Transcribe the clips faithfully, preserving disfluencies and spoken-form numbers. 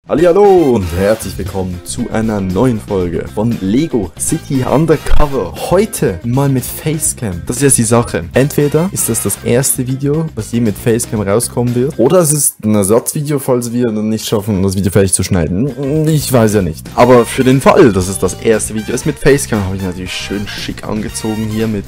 Hallihallo und herzlich willkommen zu einer neuen Folge von Lego City Undercover. Heute mal mit Facecam. Das ist jetzt die Sache. Entweder ist das das erste Video, was je mit Facecam rauskommen wird, oder es ist ein Ersatzvideo, falls wir dann nicht schaffen, das Video fertig zu schneiden. Ich weiß ja nicht. Aber für den Fall, dass es das erste Video ist mit Facecam, habe ich natürlich schön schick angezogen hier mit...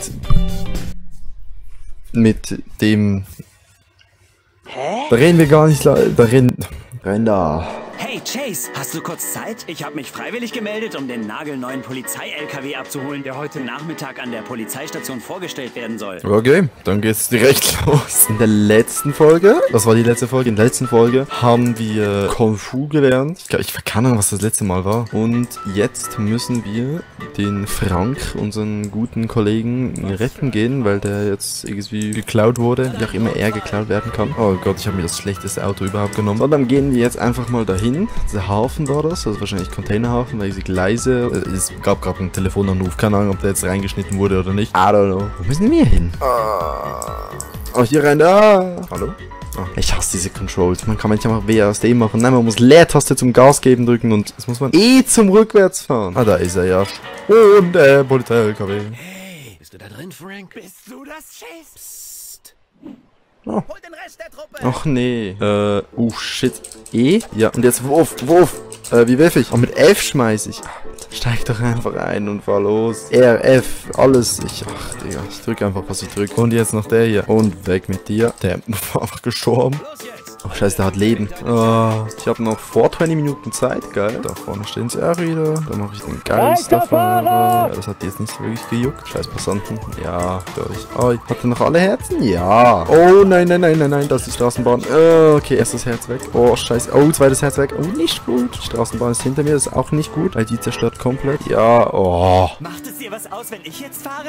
mit dem... Hä? Da reden wir gar nicht... Da reden... Rein da. Hey Chase, hast du kurz Zeit? Ich habe mich freiwillig gemeldet, um den nagelneuen Polizei-L K W abzuholen, der heute Nachmittag an der Polizeistation vorgestellt werden soll. Okay, dann geht's direkt los. In der letzten Folge, das war die letzte Folge, in der letzten Folge haben wir Kung Fu gelernt. Ich glaube, ich keine Ahnung, was das letzte Mal war. Und jetzt müssen wir den Frank, unseren guten Kollegen, retten gehen, weil der jetzt irgendwie geklaut wurde, wie auch immer er geklaut werden kann. Oh Gott, ich habe mir das schlechteste Auto überhaupt genommen. Und dann gehen wir jetzt einfach mal dahin. Der Hafen war das, also wahrscheinlich Containerhafen, weil die Gleise, es gab gerade einen Telefonanruf, keine Ahnung, ob der jetzt reingeschnitten wurde oder nicht. I don't know. Wo müssen wir hin? Oh, hier rein, da. Hallo? Oh, ich hasse diese Controls. Man kann manchmal auch W A S D machen. Nein, man muss Leertaste zum Gas geben drücken und das muss man eh zum Rückwärtsfahren. Ah, da ist er ja. Und der Polizei-L K W. Hey, bist du da drin, Frank? Bist du das, Chase? Psst. Oh. Hol den Rest der Truppe. Ach nee. Äh, oh shit. E? Ja, und jetzt Wurf, Wurf. Äh, wie werfe ich? Oh, mit F schmeiß ich. Steig doch einfach ein und fahr los. R, F, alles. Ich, ach, Digga, ich drück einfach, was ich drück. Und jetzt noch der hier. Und weg mit dir. Der war einfach gestorben. Oh, scheiße, der hat Leben. Oh, ich habe noch vor zwanzig Minuten Zeit, geil. Da vorne stehen sie auch wieder. Da mache ich den Geisterfahrer. Ja, das hat jetzt nicht wirklich gejuckt. Scheiß Passanten. Ja, glaube ich. Oh, ich hatte noch alle Herzen? Ja. Oh, nein, nein, nein, nein, nein, das ist die Straßenbahn. Oh, okay, erstes Herz weg. Oh, scheiße. Oh, zweites Herz weg. Oh, nicht gut. Die Straßenbahn ist hinter mir, das ist auch nicht gut, weil die zerstört komplett. Ja, oh. Macht es dir was aus, wenn ich jetzt fahre?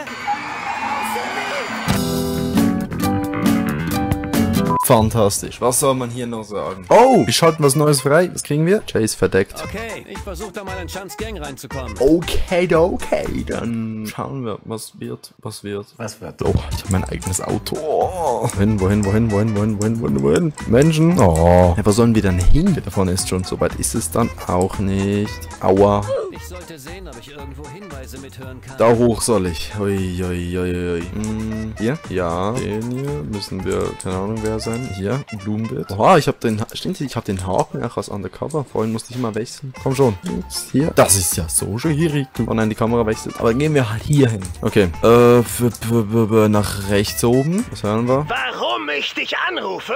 Fantastisch. Was soll man hier noch sagen? Oh, wir schalten was Neues frei. Was kriegen wir? Chase verdeckt. Okay, ich versuche da mal in Chans Gang reinzukommen. Okay, okay. Dann schauen wir, was wird. Was wird. Was wird? Oh, ich habe mein eigenes Auto. Oh. Wohin, wohin, wohin, wohin, wohin, wohin, wohin, wohin? Menschen. Oh. Ja, wo sollen wir dann hin? Da vorne ist schon. So weit ist es dann auch nicht. Aua. Ich sollte sehen, ob ich irgendwo Hinweise mithören kann. Da hoch soll ich. Ui, ui, ui, ui. Hm, hier? Ja. Den hier müssen wir, keine Ahnung wer sein. Hier, Blumenbeet. Oha, ich habe den, stimmt, ich habe den Haken auch als Undercover. Vorhin musste ich mal wechseln. Komm schon. Jetzt hier. Das ist ja so schwierig. Oh nein, die Kamera wechselt. Aber gehen wir halt hier hin. Okay. Äh, nach rechts oben. Was hören wir? Warum ich dich anrufe?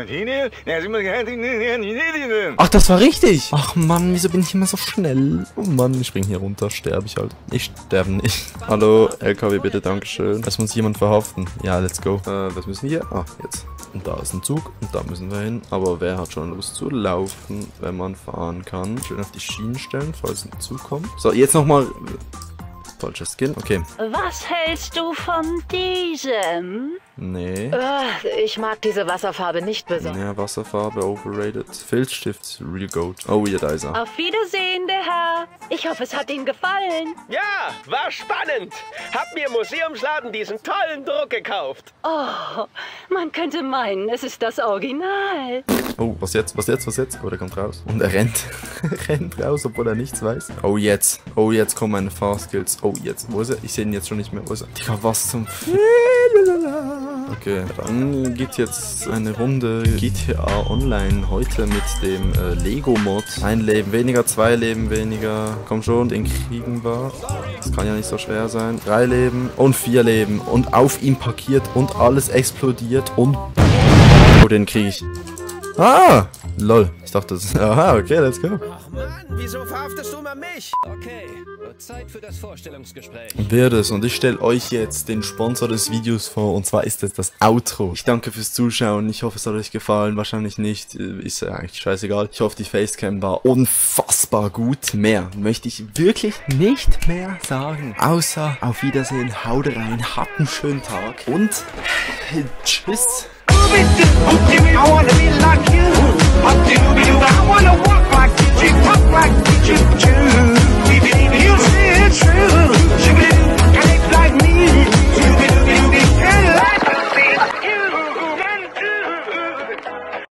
Ach, das war richtig. Ach Mann, wieso bin ich immer so schnell? Oh Mann, ich spring hier runter. Sterbe ich halt. Ich sterbe nicht. Hallo, L K W bitte, dankeschön. Es muss jemand verhaften. Ja, let's go. Äh, was müssen wir hier? Ah, jetzt. Und da ist ein Zug und da müssen wir hin. Aber wer hat schon Lust zu laufen, wenn man fahren kann? Schön auf die Schienen stellen, falls ein Zug kommt. So, jetzt nochmal... Falscher Skin. Okay. Was hältst du von diesem? Nee. Uh, ich mag diese Wasserfarbe nicht besonders. Ja, Wasserfarbe, overrated. Filzstift, real gold. Oh, ja, da ist er. Auf Wiedersehen, der Herr. Ich hoffe, es hat Ihnen gefallen. Ja, war spannend. Hab mir im Museumsladen diesen tollen Druck gekauft. Oh, man könnte meinen, es ist das Original. Oh, was jetzt? Was jetzt? Was jetzt? Oh, der kommt raus. Und er rennt. rennt raus, obwohl er nichts weiß. Oh, jetzt. Oh, jetzt kommen meine Fast-Skills. Oh, jetzt. Wo ist er? Ich sehe ihn jetzt schon nicht mehr. Wo ist er? Digga, was zum... Okay, dann geht jetzt eine Runde G T A Online heute mit dem äh, Lego-Mod. Ein Leben weniger, zwei Leben weniger. Komm schon, den kriegen wir. Das kann ja nicht so schwer sein. Drei Leben und vier Leben. Und auf ihm parkiert und alles explodiert und... Oh, den kriege ich. Ah! Lol. Ich dachte, das ist... Aha, okay, let's go. Ach Mann, wieso verhaftest du mal mich? Okay, wird Zeit für das Vorstellungsgespräch. Wird es. Und ich stelle euch jetzt den Sponsor des Videos vor. Und zwar ist es das Outro. Ich danke fürs Zuschauen. Ich hoffe, es hat euch gefallen. Wahrscheinlich nicht. Ist ja eigentlich scheißegal. Ich hoffe, die Facecam war unfassbar gut. Mehr möchte ich wirklich nicht mehr sagen. Außer auf Wiedersehen. Haut rein. Habt einen schönen Tag. Und tschüss. I wanna be like you.